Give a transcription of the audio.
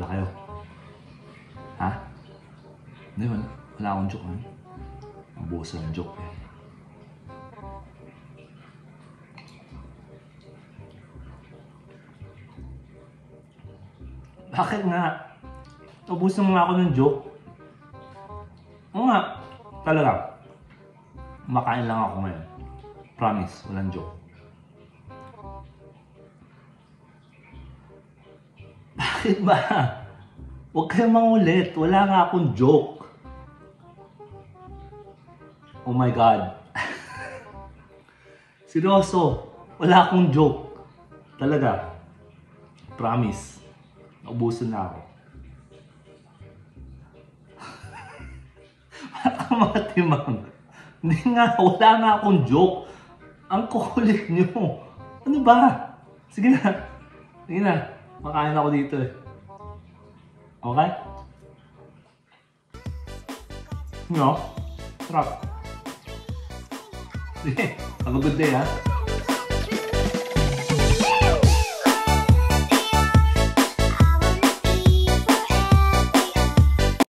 kayo. Ha? Hindi, wala akong joke, ha? Naubusan ang joke, eh. Bakit nga? Naubusan nga ako ng joke. Oo nga, talaga. Makain lang ako ngayon. Promise, walang joke. Bakit ba? Huwag kayong mangulit. Wala nga akong joke. Oh my God. Seryoso. Wala akong joke. Talaga. Promise. Naubusan na ako. Parang mga timang. Hindi nga. Wala nga akong joke. Ang kukulit nyo. Ano ba? Sige na. Sige na. Makain ako dito eh. Okay? No? Sarap. Sige. Have a good day, ha?